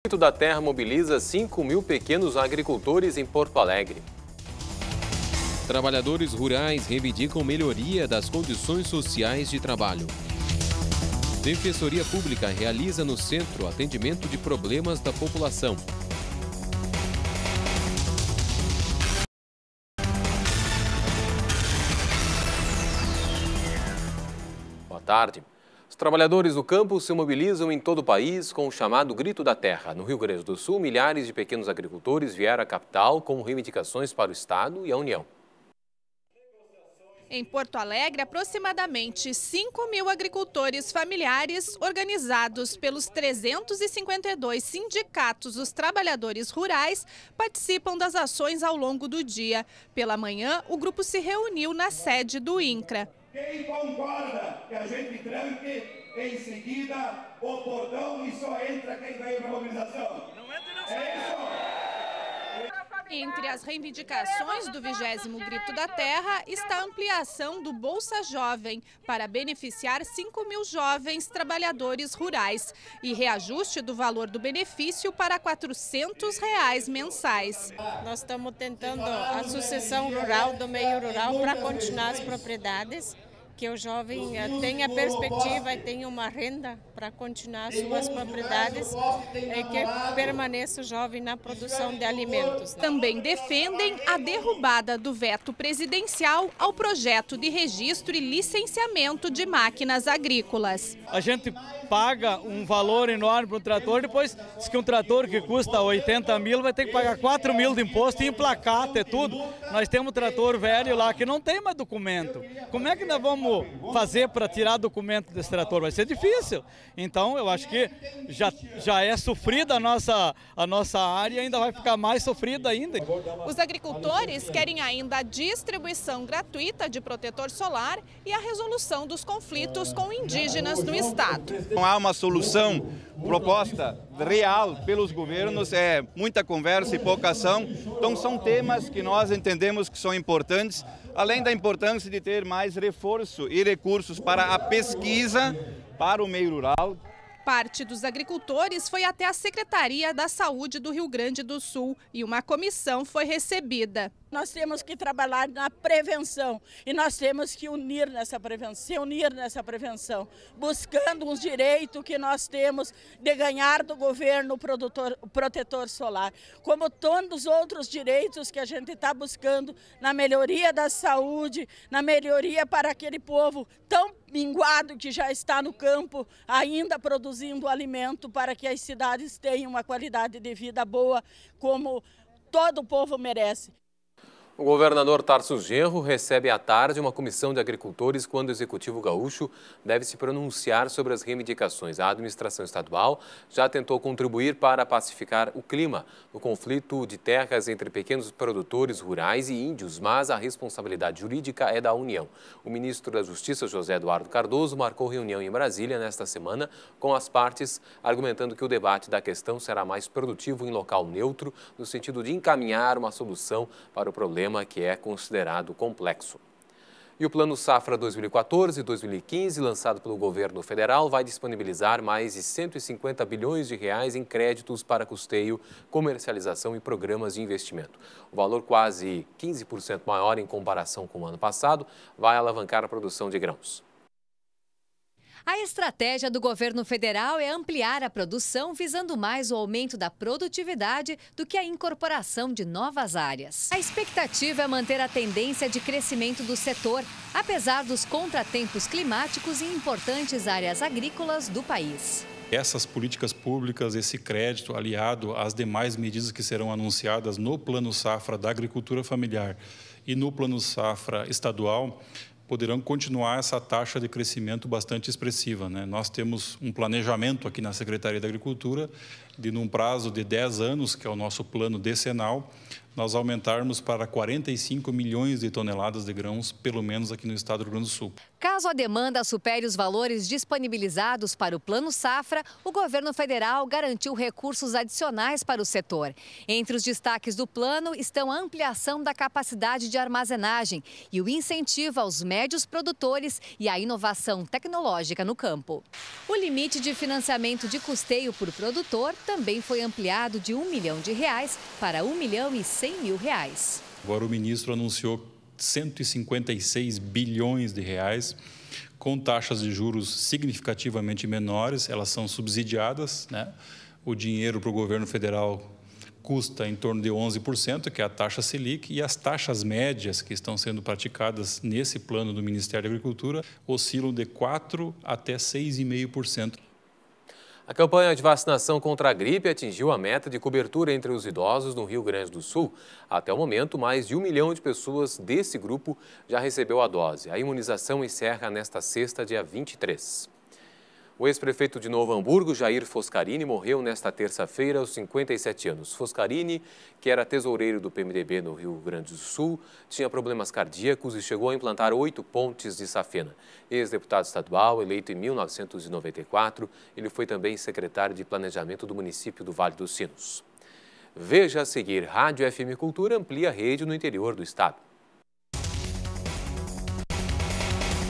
O Grito da Terra mobiliza 5.000 pequenos agricultores em Porto Alegre. Trabalhadores rurais reivindicam melhoria das condições sociais de trabalho. Defensoria Pública realiza no centro atendimento de problemas da população. Boa tarde. Os trabalhadores do campo se mobilizam em todo o país com o chamado Grito da Terra. No Rio Grande do Sul, milhares de pequenos agricultores vieram à capital com reivindicações para o Estado e a União. Em Porto Alegre, aproximadamente 5.000 agricultores familiares, organizados pelos 352 sindicatos dos trabalhadores rurais, participam das ações ao longo do dia. Pela manhã, o grupo se reuniu na sede do INCRA. Quem concorda que a gente tranque em seguida o portão e só entra quem veio para a mobilização? Não entra na sala. É isso! Entre as reivindicações do 20º Grito da Terra está a ampliação do Bolsa Jovem para beneficiar 5.000 jovens trabalhadores rurais e reajuste do valor do benefício para R$ 400 mensais. Nós estamos tentando a sucessão rural do meio rural para continuar as propriedades, que o jovem tenha perspectiva e tenha uma renda para continuar as suas propriedades e que permaneça o jovem na produção de alimentos. Também defendem a derrubada do veto presidencial ao projeto de registro e licenciamento de máquinas agrícolas. A gente paga um valor enorme para um trator, depois diz que um trator que custa 80 mil vai ter que pagar 4 mil de imposto e emplacar, ter tudo. Nós temos um trator velho lá que não tem mais documento. Como é que nós vamos fazer para tirar documento desse trator? Vai ser difícil. Então eu acho que já é sofrida a nossa área e ainda vai ficar mais sofrida ainda. Os agricultores querem ainda a distribuição gratuita de protetor solar e a resolução dos conflitos com indígenas no estado. Não há uma solução proposta real pelos governos, é muita conversa e pouca ação. Então são temas que nós entendemos que são importantes, além da importância de ter mais reforço e recursos para a pesquisa para o meio rural. Parte dos agricultores foi até a Secretaria da Saúde do Rio Grande do Sul e uma comissão foi recebida. Nós temos que trabalhar na prevenção e nós temos que se unir nessa prevenção, buscando os direitos que nós temos de ganhar do governo o protetor solar, como todos os outros direitos que a gente está buscando na melhoria da saúde, na melhoria para aquele povo tão minguado que já está no campo, ainda produzindo alimento para que as cidades tenham uma qualidade de vida boa, como todo o povo merece. O governador Tarso Genro recebe à tarde uma comissão de agricultores quando o Executivo Gaúcho deve se pronunciar sobre as reivindicações. A administração estadual já tentou contribuir para pacificar o clima no conflito de terras entre pequenos produtores rurais e índios, mas a responsabilidade jurídica é da União. O ministro da Justiça, José Eduardo Cardoso, marcou reunião em Brasília nesta semana com as partes, argumentando que o debate da questão será mais produtivo em local neutro, no sentido de encaminhar uma solução para o problema que é considerado complexo. E o Plano Safra 2014-2015, lançado pelo governo federal, vai disponibilizar mais de 150 bilhões de reais em créditos para custeio, comercialização e programas de investimento. O valor, quase 15% maior em comparação com o ano passado, vai alavancar a produção de grãos. A estratégia do governo federal é ampliar a produção, visando mais o aumento da produtividade do que a incorporação de novas áreas. A expectativa é manter a tendência de crescimento do setor, apesar dos contratempos climáticos em importantes áreas agrícolas do país. Essas políticas públicas, esse crédito aliado às demais medidas que serão anunciadas no Plano Safra da Agricultura Familiar e no Plano Safra Estadual, poderão continuar essa taxa de crescimento bastante expressiva, né? Nós temos um planejamento aqui na Secretaria da Agricultura de, num prazo de 10 anos, que é o nosso plano decenal, nós aumentarmos para 45 milhões de toneladas de grãos, pelo menos aqui no estado do Rio Grande do Sul. Caso a demanda supere os valores disponibilizados para o Plano Safra, o governo federal garantiu recursos adicionais para o setor. Entre os destaques do plano estão a ampliação da capacidade de armazenagem e o incentivo aos médios produtores e a inovação tecnológica no campo. O limite de financiamento de custeio por produtor também foi ampliado de R$1 milhão para R$1.100.000. Agora o ministro anunciou 156 bilhões de reais, com taxas de juros significativamente menores, elas são subsidiadas, né? O dinheiro para o governo federal custa em torno de 11%, que é a taxa Selic, e as taxas médias que estão sendo praticadas nesse plano do Ministério da Agricultura oscilam de 4% até 6,5%. A campanha de vacinação contra a gripe atingiu a meta de cobertura entre os idosos no Rio Grande do Sul. Até o momento, mais de 1 milhão de pessoas desse grupo já recebeu a dose. A imunização encerra nesta sexta, dia 23. O ex-prefeito de Novo Hamburgo, Jair Foscarini, morreu nesta terça-feira aos 57 anos. Foscarini, que era tesoureiro do PMDB no Rio Grande do Sul, tinha problemas cardíacos e chegou a implantar 8 pontes de safena. Ex-deputado estadual, eleito em 1994, ele foi também secretário de Planejamento do município do Vale dos Sinos. Veja a seguir, Rádio FM Cultura amplia a rede no interior do estado.